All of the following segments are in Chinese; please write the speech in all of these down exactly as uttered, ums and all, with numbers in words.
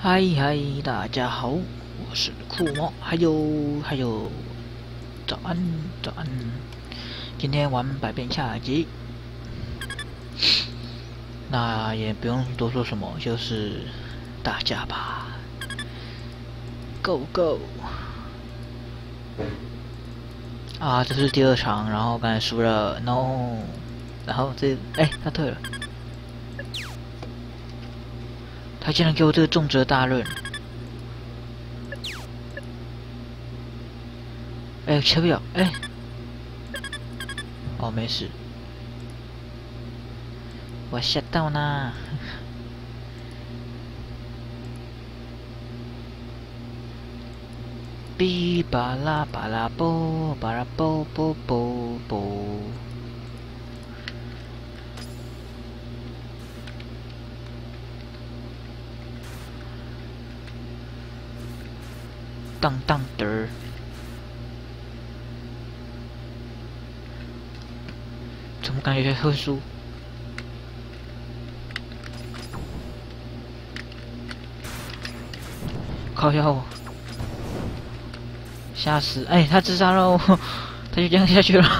嗨嗨，大家好，我是酷猫，还有还有，早安早安，今天玩百变下集，那也不用多说什么，就是打架吧 ，Go Go！ 啊，这是第二场，然后刚才输了 ，No， 然后这哎他退了，他竟然给我这个重责大任。 哎，切不了，哎，哦，没事，我吓到呢。哔巴拉巴拉波，巴拉波波波波。当当的儿。 怎么感觉会输？靠腰，吓死！哎，他自杀喽，他就这样下去了。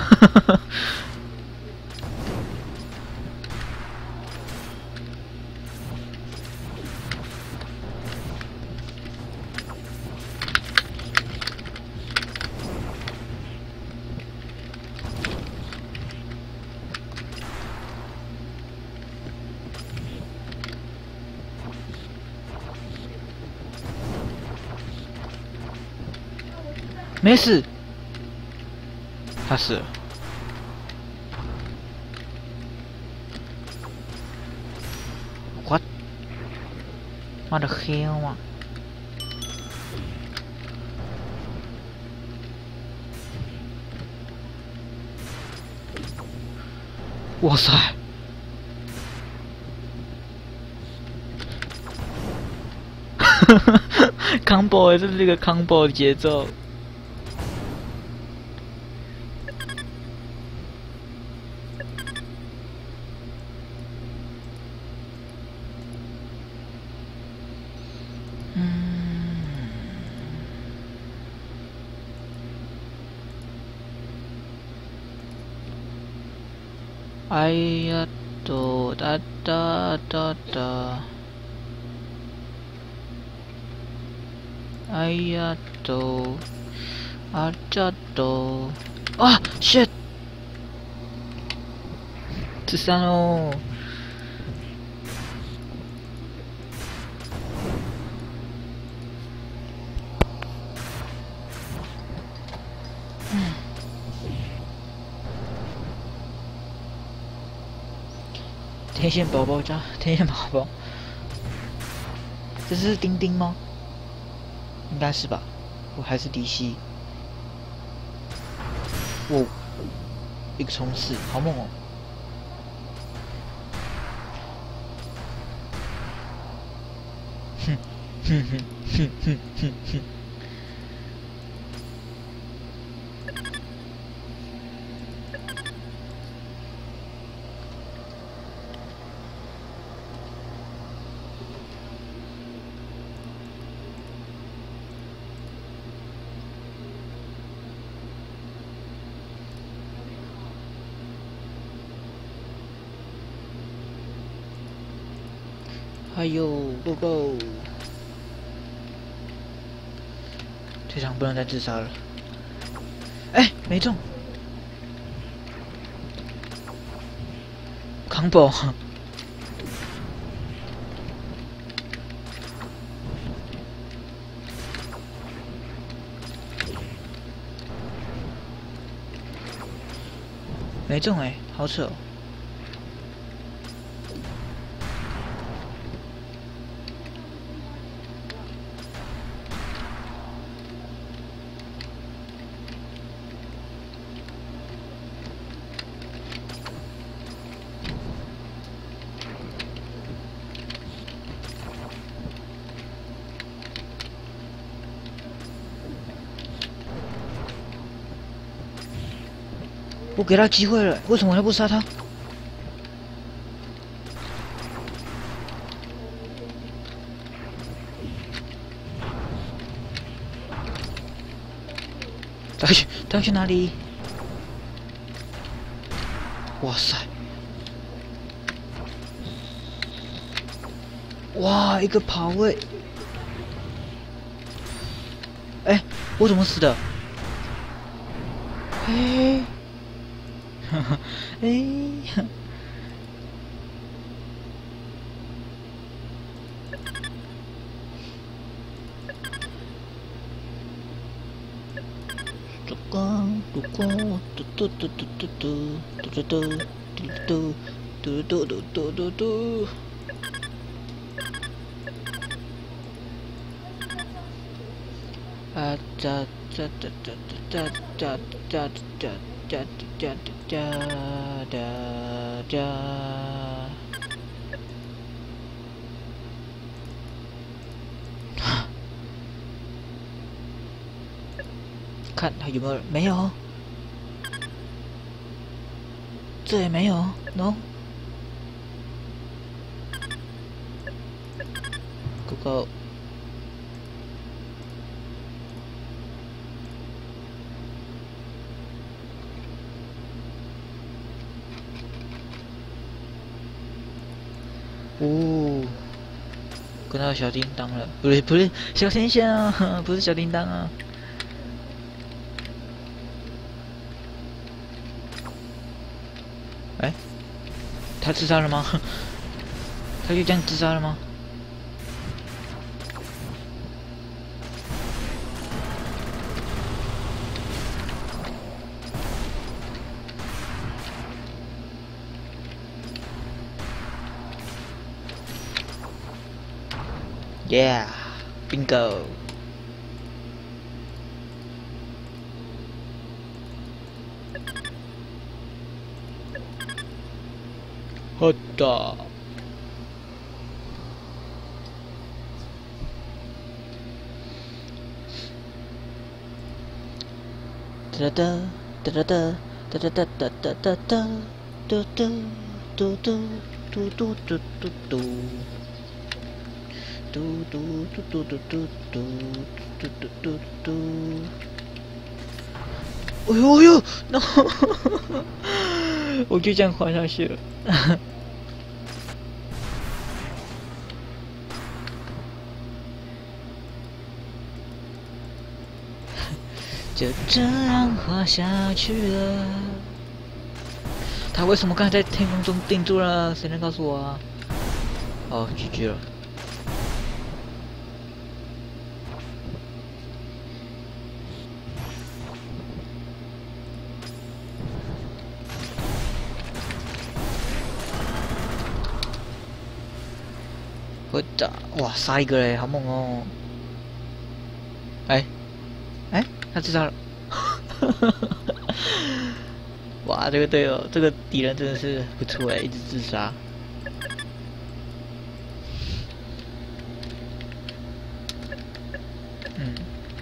没死，他死了。What？ 妈的 hell 啊！哇塞！combo 这是一个 combo 的节奏。 哎呀，嘟哒哒哒哒！哎呀，嘟啊这嘟啊 shit！ 自杀喽！嗯。 天线宝宝加天线宝宝，这是钉钉吗？应该是吧，我还是迪西。哇，一个冲刺，好猛哦！哼哼哼哼哼哼哼。 还有 Go Go， 这场不能再自杀了。哎，没中 ，combo， 没中哎，好扯哦。 我给他机会了，为什么要不杀他？ 他要去，他要去哪里？哇塞！哇，一个跑位！哎，我怎么死的？哎，哈哈，哎。烛光，烛光，嘟嘟嘟嘟嘟嘟嘟嘟嘟嘟嘟嘟嘟嘟嘟嘟嘟。啊哒哒哒哒哒哒哒哒哒哒哒哒哒。看还有没有人？没有，这也没有 ，no。狗狗，哦，看到小叮当了，不是不是小天线啊，不是小叮当啊。哎，他自杀了吗？他就这样自杀了吗？Yeah, bingo. 好的。哒哒哒哒哒哒哒哒哒哒哒哒嘟嘟嘟嘟嘟嘟嘟嘟嘟。嘟嘟嘟嘟嘟嘟嘟嘟嘟嘟嘟。哎呦哎呦，那我就这样滑下去了。就这样滑下去了。他为什么刚才在天空中定住了？谁能告诉我啊？哦 ，G G 了。我打，哇，杀一个嘞，好猛哦！哎，哎，他自杀了。哇，这个队友，这个敌人真的是不错哎，一直自杀。嗯。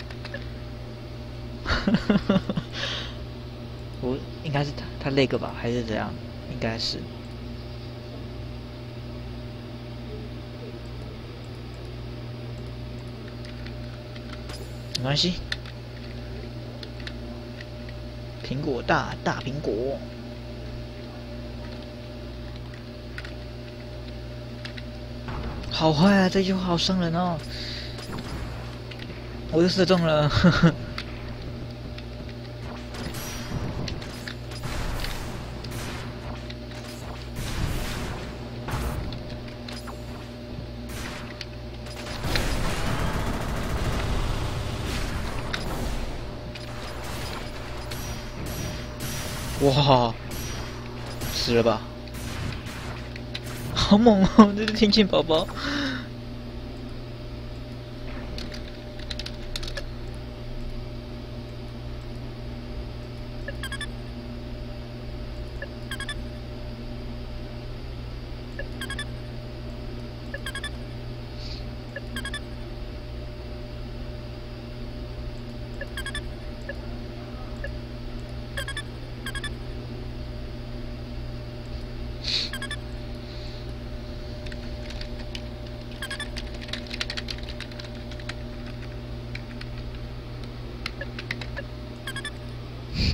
我应该是他，他那个吧，还是怎样？应该是。没关系。苹果大大苹果。好坏啊！这句话好伤人哦。我又射中了。呵呵。哇，死了吧？好猛哦，这是天线宝宝。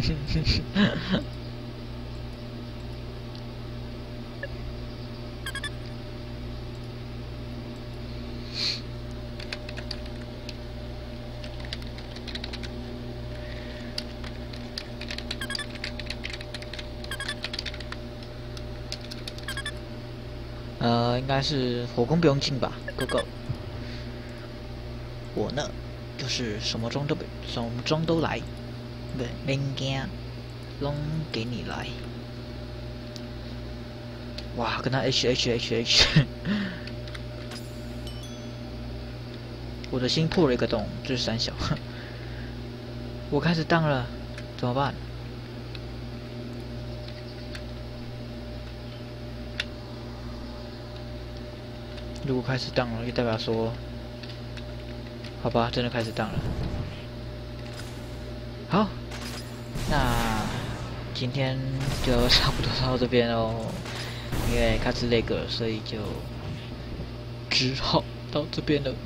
呃，应该是火攻不用进吧 ？Go Go！ 我呢，就是什么装都什么装都来，不免惊，拢给你来。哇，跟他 H H H H， 我的心破了一个洞，这是三小。我开始当了，怎么办？如果开始当了，就代表说，好吧，真的开始当了。好，那今天就差不多到这边喽。因为开始那个，所以就只好到这边了。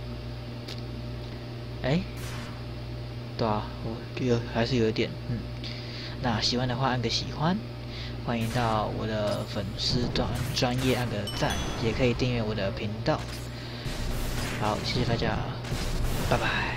哎，对啊，我有还是有一点，嗯。那喜欢的话按个喜欢。欢迎到我的粉丝专专业按个赞，也可以订阅我的频道。好，谢谢大家，拜拜。